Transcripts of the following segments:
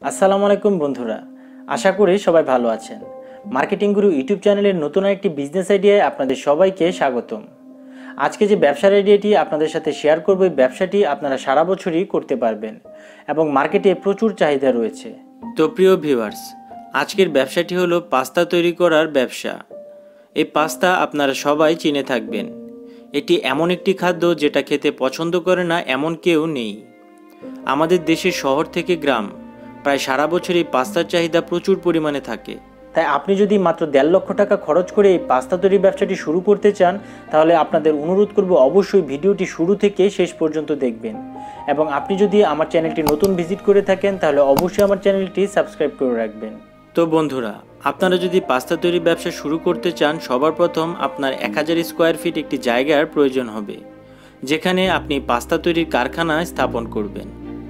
আসসালামু আলাইকুম বন্ধুরা, আশা করি সবাই ভালো আছেন। মার্কেটিং গুরু ইউটিউব চ্যানেলের নতুন একটি বিজনেস আইডিয়ায় আপনাদের সবাইকে স্বাগতম। আজকে যে ব্যবসার আইডিয়াটি আপনাদের সাথে শেয়ার করব, এই ব্যবসাটি আপনারা সারা বছরই করতে পারবেন এবং মার্কেটে প্রচুর চাহিদা রয়েছে। তো প্রিয় ভিউয়ার্স, আজকের ব্যবসাটি হলো পাস্তা তৈরি করার ব্যবসা। এই পাস্তা আপনারা সবাই চিনে থাকবেন। এটি এমন একটি খাদ্য যেটা খেতে পছন্দ করে না এমন কেউ নেই। আমাদের দেশের শহর থেকে গ্রাম প্রায় সারা বছর এই পাস্তার চাহিদা প্রচুর পরিমাণে থাকে। তাই আপনি যদি মাত্র 1.5 লক্ষ টাকা খরচ করে এই পাস্তা তৈরির ব্যবসাটি শুরু করতে চান, তাহলে আপনাদের অনুরোধ করব অবশ্যই ভিডিওটি শুরু থেকে শেষ পর্যন্ত দেখবেন। এবং আপনি যদি আমার চ্যানেলটি নতুন ভিজিট করে থাকেন, তাহলে অবশ্যই আমার চ্যানেলটি সাবস্ক্রাইব করে রাখবেন। তো বন্ধুরা, আপনারা যদি পাস্তা তৈরির ব্যবসা শুরু করতে চান, সবার প্রথম আপনার 1000 স্কোয়ার ফিট একটি জায়গার প্রয়োজন হবে, যেখানে আপনি পাস্তা তৈরির কারখানা স্থাপন করবেন।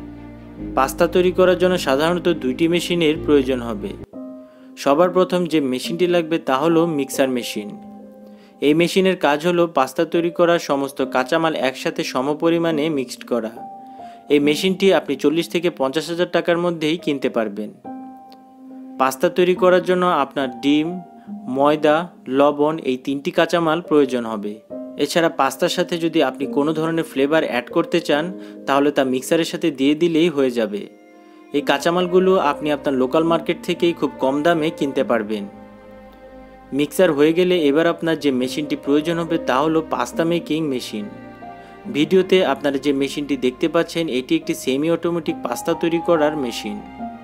পাস্তা তৈরি করার জন্য সাধারণত 2টি মেশিনের প্রয়োজন হবে। সবার প্রথম যে মেশিনটি লাগবে তা হলো মিক্সার মেশিন। এই মেশিনের কাজ হলো পাস্তা তৈরি করার সমস্ত কাঁচামাল একসাথে সমপরিমাণে মিক্সড করা। এই মেশিনটি আপনি 40 থেকে 50,000 টাকার মধ্যেই কিনতে পারবেন। পাস্তা তৈরি করার জন্য আপনার ডিম, ময়দা, লবণ এই 3টি কাঁচামাল প্রয়োজন হবে। এছাড়া পাস্তার সাথে যদি আপনি কোনো ধরনের ফ্লেভার অ্যাড করতে চান, তাহলে তা মিক্সারের সাথে দিয়ে দিলেই হয়ে যাবে। এই কাঁচামালগুলো আপনি আপনার লোকাল মার্কেট থেকেই খুব কম দামে কিনতে পারবেন। মিক্সার হয়ে গেলে এবার আপনার যে মেশিনটি প্রয়োজন হবে তা হলো পাস্তা মেকিং মেশিন। ভিডিওতে আপনারা যে মেশিনটি দেখতে পাচ্ছেন, এটি একটি সেমি অটোমেটিক পাস্তা তৈরি করার মেশিন।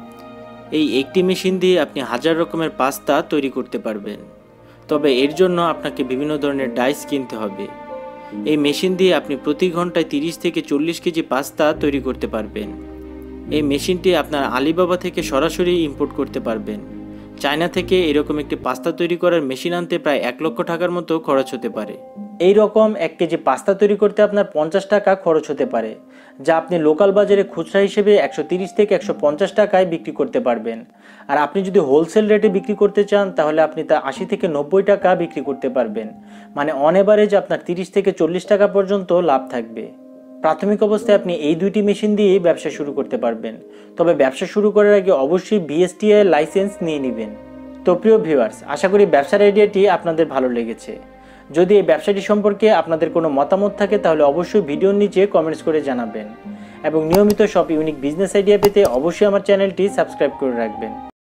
এই একটি মেশিন দিয়ে আপনি 1000 রকমের পাস্তা তৈরি করতে পারবেন। তবে এর জন্য আপনাকে বিভিন্ন ধরনের ডাইস কিনতে হবে। এই মেশিন দিয়ে আপনি প্রতি ঘন্টায় 30 থেকে 40 কেজি পাস্তা তৈরি করতে পারবেন। এই মেশিনটি আপনার আলিবাবা থেকে সরাসরি ইম্পোর্ট করতে পারবেন। চায়না থেকে এরকম একটি পাস্তা তৈরি করার মেশিন আনতে প্রায় 1 লক্ষ টাকার মতো খরচ হতে পারে। এই রকম 1 কেজি পাস্তা তৈরি করতে আপনার 50 টাকা খরচ হতে পারে, যা আপনি লোকাল বাজারে খুচরা হিসেবে 130 থেকে 150 টাকায় বিক্রি করতে পারবেন। আর আপনি যদি হোলসেল রেটে বিক্রি করতে চান, তাহলে আপনি তা 80 থেকে 90 টাকা বিক্রি করতে পারবেন। মানে অন এভারেজ আপনার 30 থেকে 40 টাকা পর্যন্ত লাভ থাকবে। প্রাথমিক অবস্থায় আপনি এই 2টি মেশিন দিয়ে ব্যবসা শুরু করতে পারবেন। তবে ব্যবসা শুরু করার আগে অবশ্যই বিএসটিআই লাইসেন্স নিয়ে নেবেন। তো প্রিয় ভিউয়ার্স, আশা করি ব্যবসার আইডিয়াটি আপনাদের ভালো লেগেছে। যদি এই ব্যবসাটি সম্পর্কে আপনাদের কোনো মতামত থাকে, তাহলে অবশ্যই ভিডিওর নিচে কমেন্টস করে জানাবেন। এবং নিয়মিত সব ইউনিক বিজনেস আইডিয়া পেতে অবশ্যই আমার চ্যানেলটি সাবস্ক্রাইব করে রাখবেন।